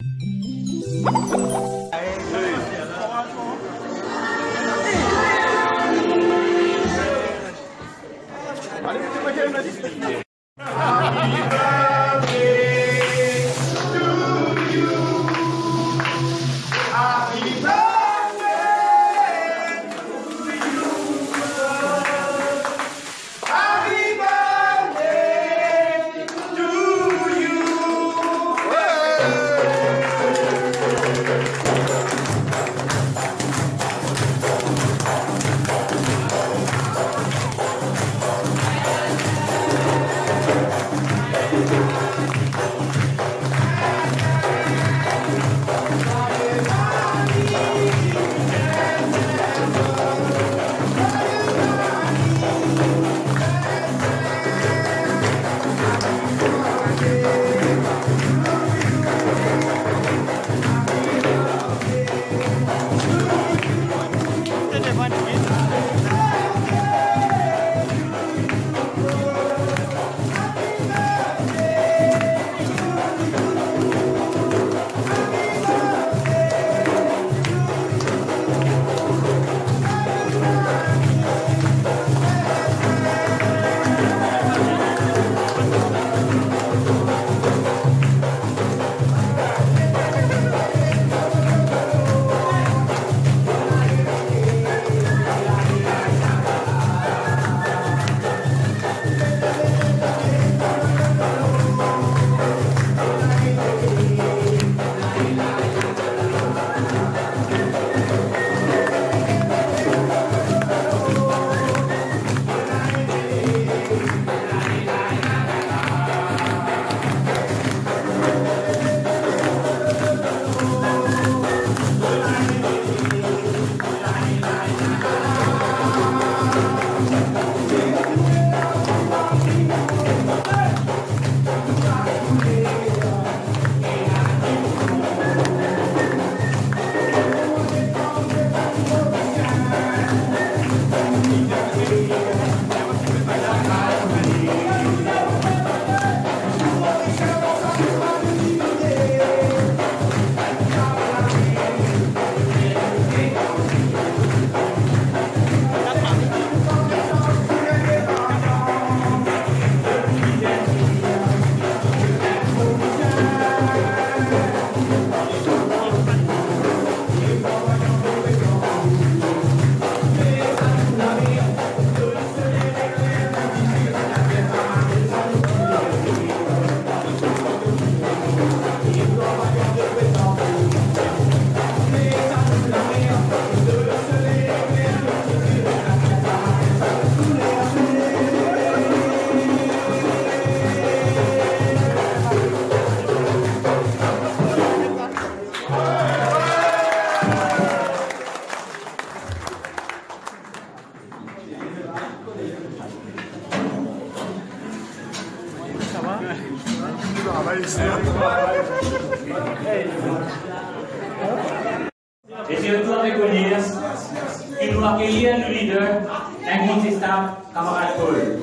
Et c'est le tour des Colliers qui nous accueillir le leader incontestable, camarade Paul.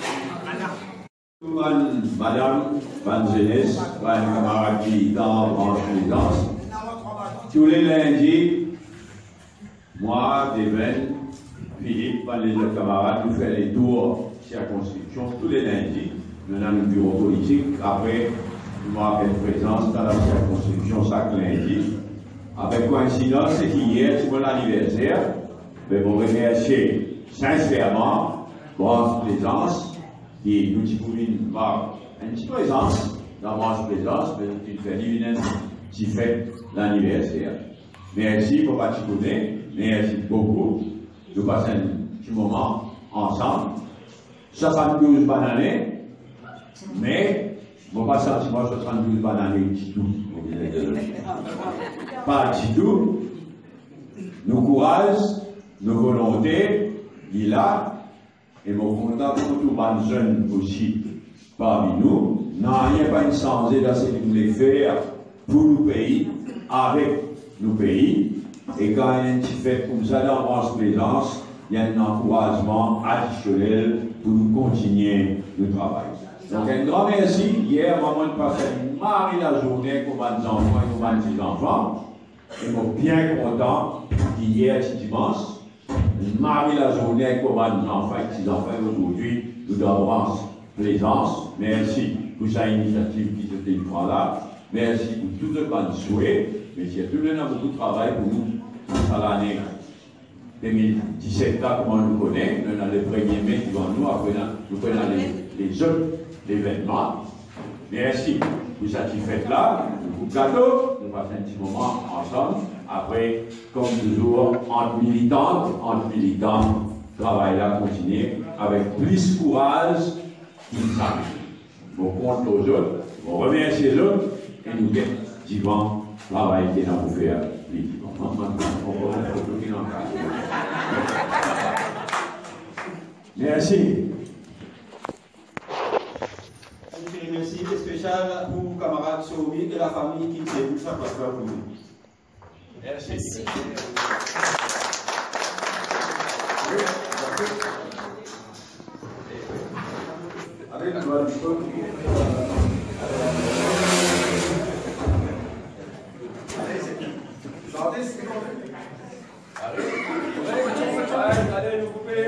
Madame, bonne jeunesse, bonne camarade qui dans branche présidence. Tous les lundis, moi, Devin, Philippe, les autres camarades, nous faisons les tours circonscription tous les lundis. Nous avons un bureau politique. Après, nous avons une présence dans la circonscription chaque lundi. Avec coïncidence, c'est qu'hier, c'est mon anniversaire. Mais vous remercier sincèrement Branche Plaisance, qui nous dit une petite présence dans Branche Plaisance, mais une fête qui fait l'anniversaire. Merci pour participer, merci beaucoup. Nous passons un petit moment ensemble. 72 bananes, mais mon pas sentiment 72 bananes du tout. Pas du tout. Nos courage, nos volontés, il a, et mon content pour tous les jeunes aussi parmi nous, n'a rien pas une changé dans ce que nous voulons faire pour nos pays, avec nos pays. Et quand il y a un petit fait comme ça dans Branche Plaisance, il y a un encouragement additionnel pour nous continuer le travail. Donc, un grand merci. Hier, maman passé Marie la journée pour mes enfants et pour mes petits-enfants. Et je suis bien content qu'hier, ce dimanche, Marie la journée pour mes enfants et petits-enfants. Aujourd'hui, nous devons plaisance. Merci pour cette initiative qui se fait là. Merci pour tout le bon souhait. Mais il y a tout le monde beaucoup de travail pour nous à l'année 2017, là, comme on nous connaît. Nous avons le 1er mai devant nous. Après, nous prenons les autres événements. Merci pour cette fête-là. Pour le gâteau, nous passons un petit moment ensemble. Après, comme toujours, entre militants, le travail là continue avec plus de courage qu'il s'amuse. On compte aux autres, on remercie les autres et nous disons le travail qui est dans vous faire. Merci. Merci spécial pour camarade Soumi et la famille qui s'est tout ça parce que pour nous. Merci. Allez, nous couper.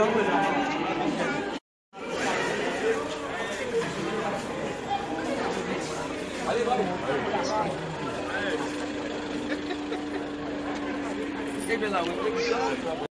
Allez,